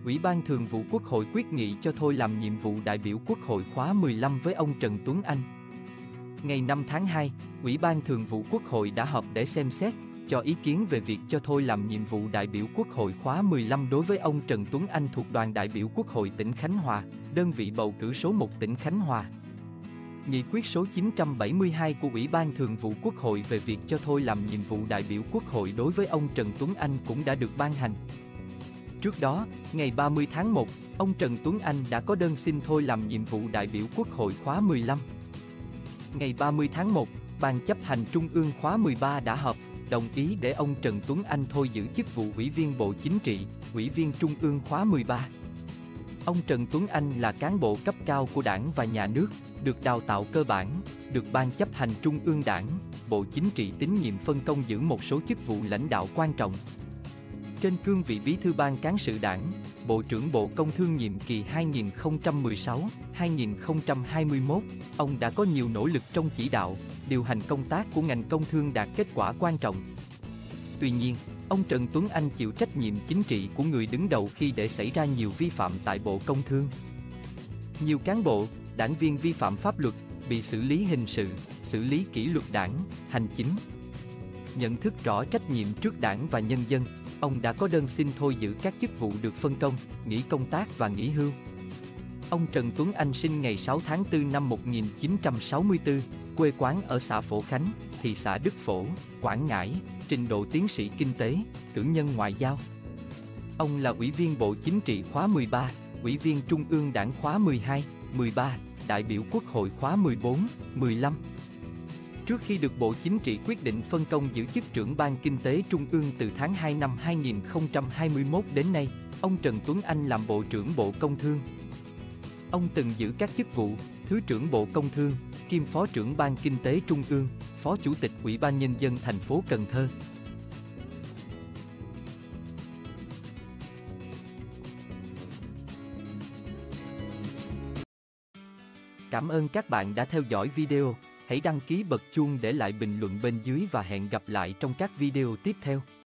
Ủy ban Thường vụ Quốc hội quyết nghị cho thôi làm nhiệm vụ đại biểu Quốc hội khóa 15 với ông Trần Tuấn Anh. Ngày 5 tháng 2, Ủy ban Thường vụ Quốc hội đã họp để xem xét, cho ý kiến về việc cho thôi làm nhiệm vụ đại biểu Quốc hội khóa 15 đối với ông Trần Tuấn Anh thuộc đoàn đại biểu Quốc hội tỉnh Khánh Hòa, đơn vị bầu cử số 1 tỉnh Khánh Hòa. Nghị quyết số 972 của Ủy ban Thường vụ Quốc hội về việc cho thôi làm nhiệm vụ đại biểu Quốc hội đối với ông Trần Tuấn Anh cũng đã được ban hành. Trước đó, ngày 30 tháng 1, ông Trần Tuấn Anh đã có đơn xin thôi làm nhiệm vụ đại biểu Quốc hội khóa 15. Ngày 30 tháng 1, Ban chấp hành Trung ương khóa 13 đã họp, đồng ý để ông Trần Tuấn Anh thôi giữ chức vụ Ủy viên Bộ Chính trị, Ủy viên Trung ương khóa 13. Ông Trần Tuấn Anh là cán bộ cấp cao của Đảng và Nhà nước, được đào tạo cơ bản, được Ban chấp hành Trung ương Đảng, Bộ Chính trị tín nhiệm phân công giữ một số chức vụ lãnh đạo quan trọng. Trên cương vị Bí thư Ban Cán sự Đảng, Bộ trưởng Bộ Công Thương nhiệm kỳ 2016-2021, ông đã có nhiều nỗ lực trong chỉ đạo, điều hành công tác của ngành công thương đạt kết quả quan trọng. Tuy nhiên, ông Trần Tuấn Anh chịu trách nhiệm chính trị của người đứng đầu khi để xảy ra nhiều vi phạm tại Bộ Công Thương. Nhiều cán bộ, đảng viên vi phạm pháp luật, bị xử lý hình sự, xử lý kỷ luật đảng, hành chính. Nhận thức rõ trách nhiệm trước đảng và nhân dân, ông đã có đơn xin thôi giữ các chức vụ được phân công, nghỉ công tác và nghỉ hưu. Ông Trần Tuấn Anh sinh ngày 6 tháng 4 năm 1964, quê quán ở xã Phổ Khánh, thị xã Đức Phổ, Quảng Ngãi, trình độ tiến sĩ kinh tế, cử nhân ngoại giao. Ông là Ủy viên Bộ Chính trị khóa 13, Ủy viên Trung ương Đảng khóa 12, 13, đại biểu Quốc hội khóa 14, 15. Trước khi được Bộ Chính trị quyết định phân công giữ chức trưởng Ban Kinh tế Trung ương từ tháng 2 năm 2021 đến nay, ông Trần Tuấn Anh làm Bộ trưởng Bộ Công Thương. Ông từng giữ các chức vụ Thứ trưởng Bộ Công Thương, kiêm Phó trưởng Ban Kinh tế Trung ương, Phó Chủ tịch Ủy ban Nhân dân thành phố Cần Thơ. Cảm ơn các bạn đã theo dõi video. Hãy đăng ký bật chuông để lại bình luận bên dưới và hẹn gặp lại trong các video tiếp theo.